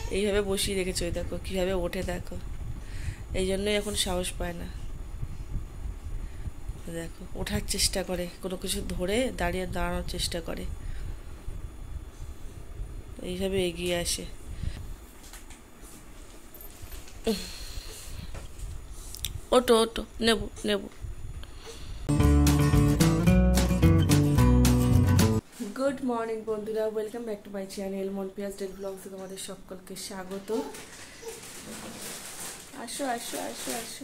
এইভাবে বসিয়ে রেখেছে, ওই দেখো কীভাবে ওঠে দেখো, এই জন্যই এখন সাহস পায় না। দেখো ওঠার চেষ্টা করে, কোনো কিছু ধরে দাঁড়ানোর চেষ্টা করে, এইভাবে এগিয়ে আসে। ওটো ওটো, নেবো নেবো। গুড মর্নিং বন্ধুরা, welcome back to my channel মনপিয়াস ডেলি ব্লগসে তোমাদের সকলকে স্বাগত। আসো আসো আসো আসো।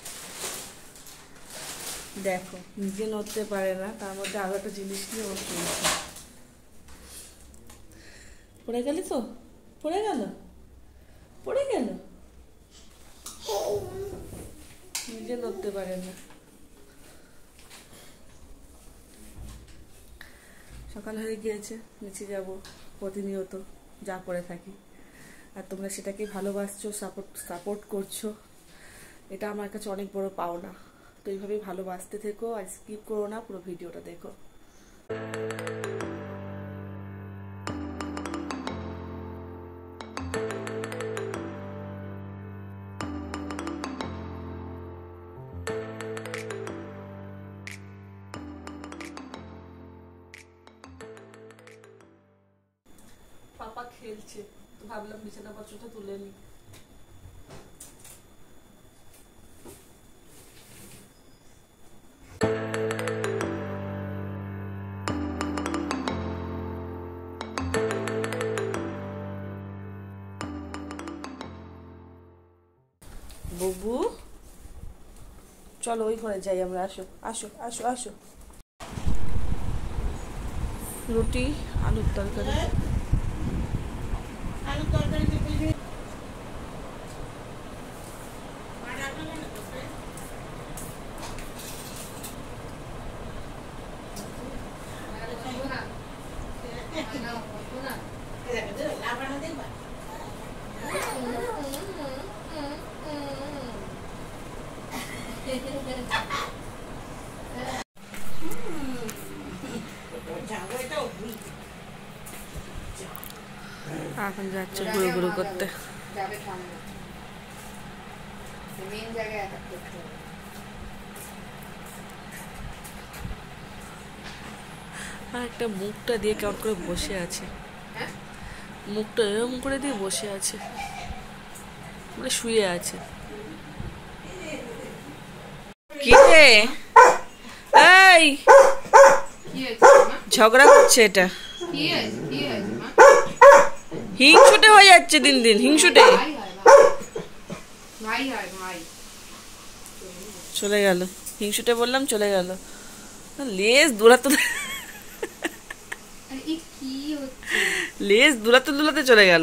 দেখো নিজে নড়তে পারে না, তার মধ্যে আরো একটা জিনিস নিয়ে ওর চলছে। পড়ে গেলি তো, পড়ে গেল, পড়ে গেল, নিজে নড়তে পারে না। সকাল হয়ে গিয়েছে, নিচে যাব প্রতিনিয়ত, যা করে থাকি, আর তোমরা সেটাকেই ভালোবাসছো, সাপোর্ট করছো, এটা আমার কাছে অনেক বড় পাওনা। তো এইভাবেই ভালোবাসতে থেকো, আর স্কিপ করো না, পুরো ভিডিওটা দেখো। পাপা খেলছে, তো ভাবলাম বিছানাপত্রটা তুলে নি। বুবু চলো ওই ঘরে যাই আমরা, আসো আসো আসো আসো। রুটি আলুর তরকারি। এখন যাচ্ছে গুরু গুরু করতে। আর একটা মুখটা দিয়ে কেমন করে বসে আছে, মুখটা এরকম করে দিয়ে বসে আছে, মানে শুয়ে আছে। কি রে, এই ঝগড়া করছে, এটা হিংসুটে হয়ে যাচ্ছে দিন দিন, হিংসুটে। চলে গেল, হিংসুটে বললাম, চলে গেল। লেজ দোলাতে লেজ দোলাতে দোলাতে চলে গেল।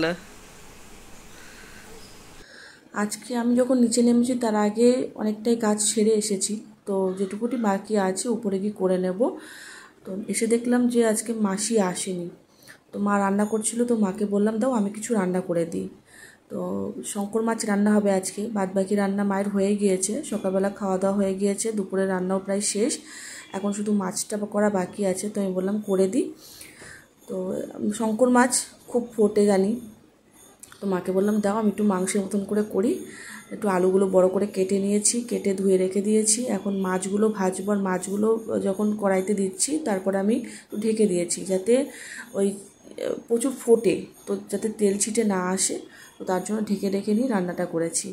আজকে আমি যখন নিচে নেমেছি তার আগে অনেকটাই কাজ সেরে এসেছি, তো যেটুকুটি বাকি আছে উপরে গিয়ে করে নেব। তো এসে দেখলাম যে আজকে মাসি আসেনি, তো মা রান্না করছিল, তো মাকে বললাম দাও আমি কিছু রান্না করে দিই। তো শঙ্কর মাছ রান্না হবে আজকে, বাদ বাকি রান্না মায়ের হয়ে গিয়েছে, সকালবেলা খাওয়া দাওয়া হয়ে গিয়েছে, দুপুরে রান্নাও প্রায় শেষ, এখন শুধু মাছটা করা বাকি আছে, তো আমি বললাম করে দিই। তো শঙ্কর মাছ খুব ফোটে জানি, তো মাকে বললাম দাও আমি একটু মাংসের মতন করে করি। একটু আলুগুলো বড় করে কেটে নিয়েছি, কেটে ধুয়ে রেখে দিয়েছি, এখন মাছগুলো ভাজবো। আর মাছগুলো যখন কড়াইতে দিচ্ছি তারপরে আমি ঢেকে দিয়েছি যাতে ওই প্রচুর ফোটে, তো যাতে তেল ছিটে না আসে, তো তার জন্য ঢেকে রেখে নিয়ে রান্নাটা করেছি।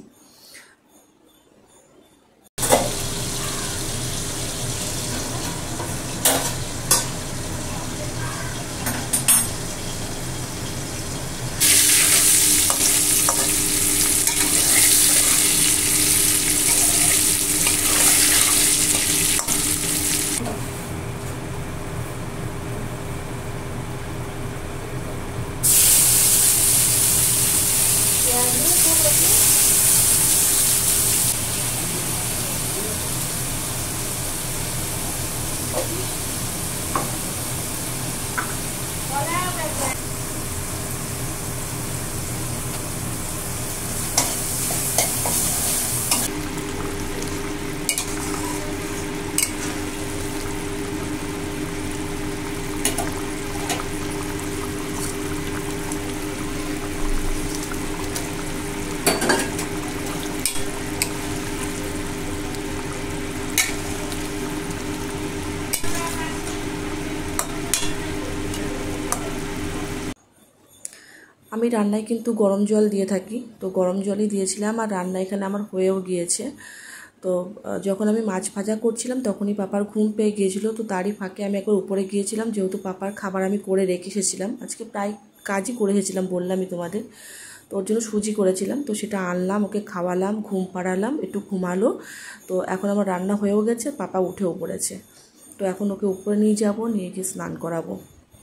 আমি রান্নায় কিন্তু গরম জল দিয়ে থাকি, তো গরম জলই দিয়েছিলাম। আর রান্না এখানে আমার হয়েও গিয়েছে। তো যখন আমি মাছ ভাজা করছিলাম তখনই পাপার ঘুম পেয়ে গিয়েছিলো, তো তারই ফাঁকে আমি একবার উপরে গিয়েছিলাম, যেহেতু পাপার খাবার আমি করে রেখে এসেছিলাম। আজকে প্রায় কাজই করে এসেছিলাম, বললামই তোমাদের। তো ওর জন্য সুজি করেছিলাম, তো সেটা আনলাম, ওকে খাওয়ালাম, ঘুম পাড়ালাম, একটু ঘুমালো। তো এখন আমার রান্না হয়েও গেছে, পাপা উঠেও পড়েছে। তো এখন ওকে উপরে নিয়ে যাব, নিয়ে গিয়ে স্নান করাবো।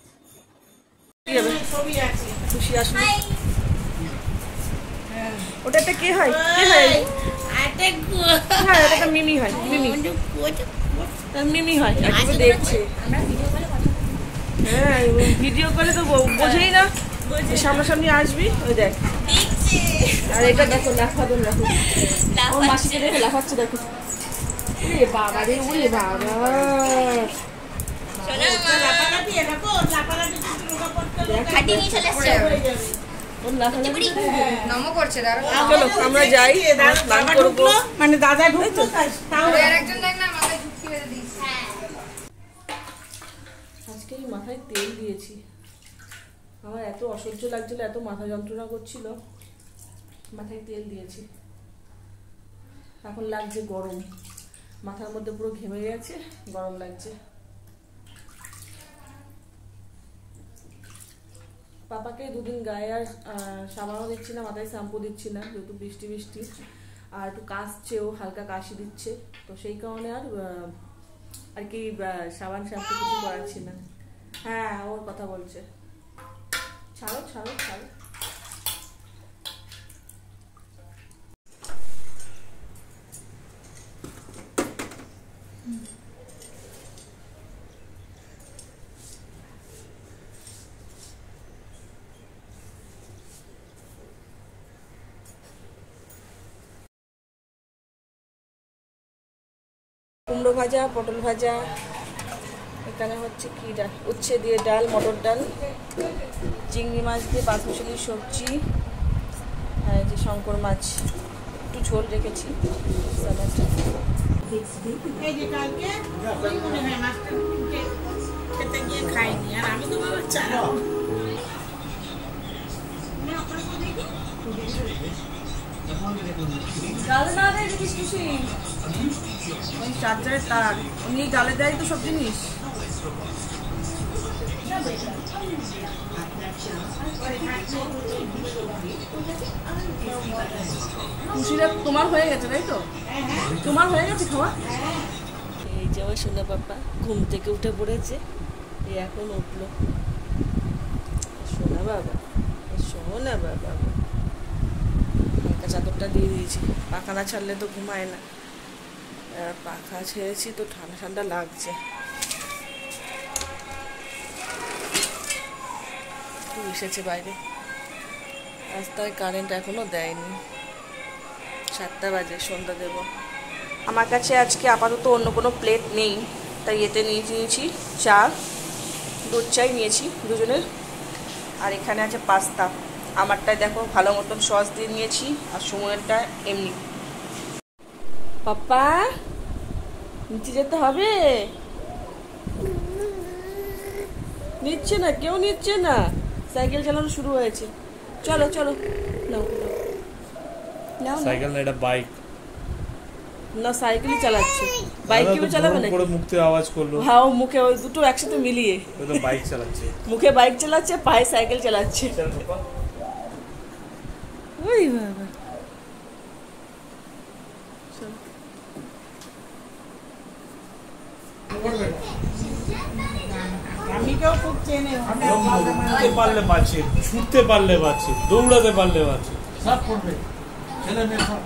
খুশি আসলে ওটা কে হয়? কে হয়? এটা মিমি হয়। মিমি হয়, একটু দেখছে। হ্যাঁ, ভিডিও কলে তো বোঝেই না, সামনাসামনি আসবি। ওই দেখ, আর এটা দেখো লাফাদন, দেখো আমার মাসিকে দেখো লাফাচ্ছে, দেখো। ওরে বাবা রে, ওরে বাবা, চলো আমরা যাই, মানে দাদা ঢুকতো। আজকে এই মাথায় তেল দিয়েছি, আমার এত অসহ্য লাগছিল, এত মাথা যন্ত্রণা করছিল, মাথায় তেল দিয়েছি। এখন লাগছে গরম, মাথার মধ্যে পুরো ঘেমে গেছে, গরম লাগছে। পাপাকে দুদিন গায়ে আর সাবানও দিচ্ছি না, মাথায় শ্যাম্পু দিচ্ছি না, যেহেতু বৃষ্টি বৃষ্টি, আর একটু কাশছেও, হালকা কাশি দিচ্ছে, তো সেই কারণে আর কি সাবান শ্যাম্পু কিছু করাচ্ছি না। হ্যাঁ, ওর কথা বলছে, ছাড়ো ছাড়ো ছাড়ো। কুমড়ো ভাজা, পটল ভাজা, এখানে হচ্ছে কি ডাল, উচ্ছে দিয়ে ডাল, মটর ডাল, চিংড়ি মাছ দিয়ে পাঁচমিশালি সবজি, আর এই যে শঙ্কর মাছ, একটু ঝোল রেখেছি। চার্জারের তার উনি ডালে দেয় তো সব জিনিস। খুশিরা তোমার হয়ে গেছে, তাই তো? তোমার হয়ে গেছে খাওয়া? এই যে আমার সোনা পাপা ঘুম থেকে উঠে পড়েছে, এই এখন উঠলো। সোনা বাবা, সোনা বাবা, হালকা চাদরটা দিয়ে দিয়েছি, পাখা না ছাড়লে তো ঘুমায় না। পাখা ছেড়েছি তো ঠান্ডা ঠান্ডা লাগছে। এসেছে বাইরে, রাস্তায় কারেন্ট এখনো দেয়নি, 7টা বাজে, সন্ধ্যা দেব। আমার কাছে আজকে আপাতত অন্য কোনো প্লেট নেই, তাই এতে নিয়েছি চা, দুধ চাই নিয়েছি দুজনের। আর এখানে আছে পাস্তা, আমারটায় দেখো ভালো মতন সস দিয়ে নিয়েছি, আর সুমনেরটা এমনি। পাপা নিচে যেতে হবে, নিচ্ছে না, কেউ নিচ্ছে না, সাইকেল চালানো শুরু হয়েছে। চলো চলো, নাও নাও, সাইকেল না, এটা বাইক না, সাইকেলই চালাচ্ছে, বাইক কেউ চালাবে না, পুরো মুখ থেকে আওয়াজ করলো। হ্যাঁ, দুটো একসাথে মিলিয়ে ও তো বাইক চালাচ্ছে, মুখে বাইক চালাচ্ছে, পায়ে সাইকেল চালাচ্ছে। ওই বাবা, পারলে বাঁচে, ছুটতে পারলে বাঁচে, দৌড়াতে পারলে বাঁচে, সব করবে। ছেলে মেয়ে সব।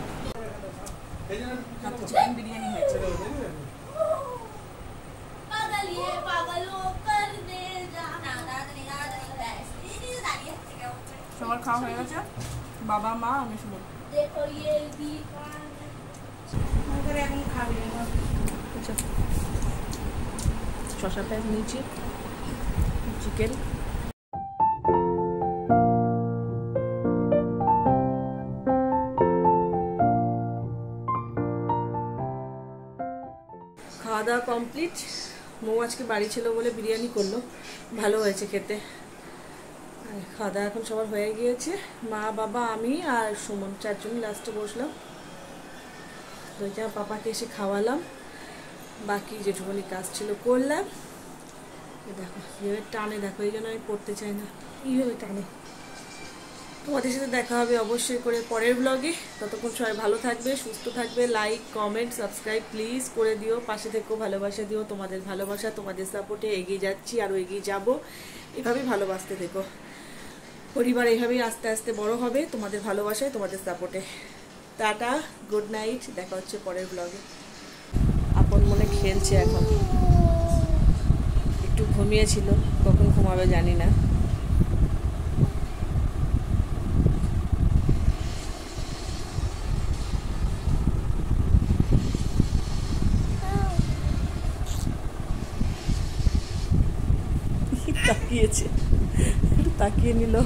বিরিয়ানি হয়েছে, সবার খাওয়া হয়ে গেছে, বাবা মা আমি শুধু। শশা প্যাক নিয়েছি, চিকেন। খাওয়া দাওয়া কমপ্লিট। মৌ আজকে বাড়ি ছিল বলে বিরিয়ানি করলো, ভালো হয়েছে খেতে। খাওয়া দাওয়া এখন সবার হয়ে গিয়েছে, মা বাবা আমি আর সুমন চারজন লাস্টে বসলাম। তো পাপাকে এসে খাওয়ালাম, বাকি যেটুকুনি কাজ ছিল করলাম। দেখো এইভাবে টানে, দেখো এই জন্য আমি পড়তে চাই না, এইভাবে টানে। তোমাদের সাথে দেখা হবে অবশ্যই করে পরের ব্লগে। ততক্ষণ সবাই ভালো থাকবে, সুস্থ থাকবে। লাইক কমেন্ট সাবস্ক্রাইব প্লিজ করে দিও, পাশে থেকেও ভালোবাসা দিও। তোমাদের ভালোবাসা, তোমাদের সাপোর্টে এগিয়ে যাচ্ছি, আরও এগিয়ে যাব। এভাবেই ভালোবাসতে থেকো। পরিবার এইভাবেই আস্তে আস্তে বড় হবে, তোমাদের ভালোবাসায়, তোমাদের সাপোর্টে। টাটা, গুড নাইট, দেখা হচ্ছে পরের ব্লগে। আপন মনে খেলছে এখন, একটু ঘুমিয়েছিল, কখন ঘুমাবে জানি না। তাকিয়েছে, তাকিয়ে নিল।